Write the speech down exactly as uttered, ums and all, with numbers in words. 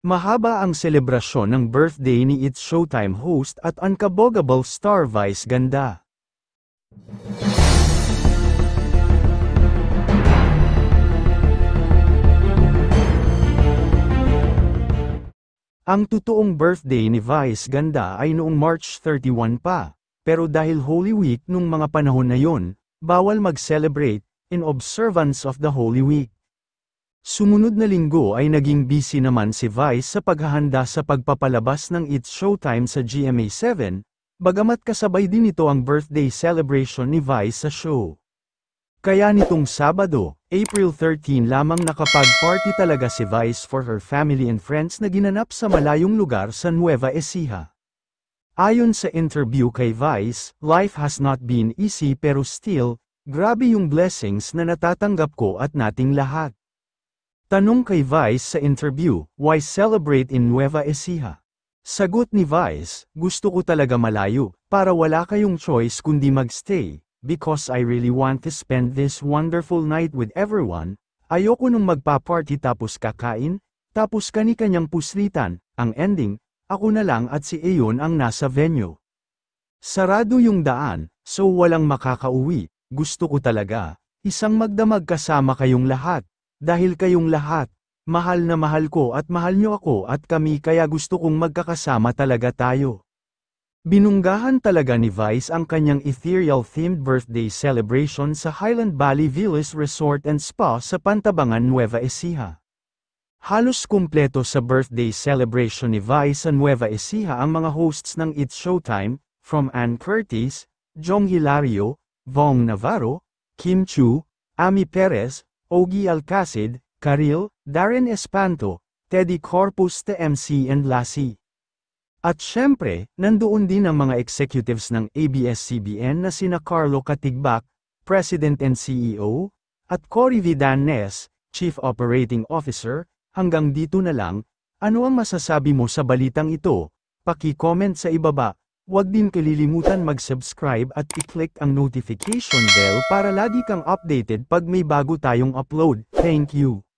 Mahaba ang selebrasyon ng birthday ni It's Showtime host at unkabogable star Vice Ganda. Ang totoong birthday ni Vice Ganda ay noong March thirty-one pa, pero dahil Holy Week nung mga panahon na yon, bawal mag-celebrate, in observance of the Holy Week. Sumunod na linggo ay naging busy naman si Vice sa paghahanda sa pagpapalabas ng It's Showtime sa G M A seven, bagamat kasabay din ito ang birthday celebration ni Vice sa show. Kaya nitong Sabado, April thirteen lamang nakapag-party talaga si Vice for her family and friends na ginanap sa malayong lugar sa Nueva Ecija. Ayon sa interview kay Vice, "Life has not been easy pero still, grabe yung blessings na natatanggap ko at nating lahat." Tanong kay Vice sa interview, "Why celebrate in Nueva Ecija?" Sagot ni Vice, "Gusto ko talaga malayo, para wala kayong choice kundi magstay, because I really want to spend this wonderful night with everyone. Ayoko nung magpa-party tapos kakain, tapos kani-kanyang puslitan, ang ending, ako na lang at si Ayon ang nasa venue. Sarado yung daan, so walang makakauwi, gusto ko talaga, isang magdamag kasama kayong lahat. Dahil kayong lahat, mahal na mahal ko at mahal nyo ako at kami kaya gusto kong magkakasama talaga tayo." Binunggahan talaga ni Vice ang kanyang ethereal-themed birthday celebration sa Highland Valley Villas Resort and Spa sa Pantabangan, Nueva Ecija. Halos kumpleto sa birthday celebration ni Vice sa Nueva Ecija ang mga hosts ng It's Showtime, from Ann Curtis, Jong Hilario, Vong Navarro, Kim Chu, Ami Perez, Ogie Alcacid, Karil, Darren Espanto, Teddy Corpus T M C and Lassie. At syempre, nandoon din ang mga executives ng A B S C B N na sina Carlo Katigbak, President and C E O, at Cory Vidanes, Chief Operating Officer. Hanggang dito na lang, ano ang masasabi mo sa balitang ito? Paki-comment sa ibaba. Huwag din kalilimutan mag-subscribe at i-click ang notification bell para lagi kang updated pag may bago tayong upload. Thank you.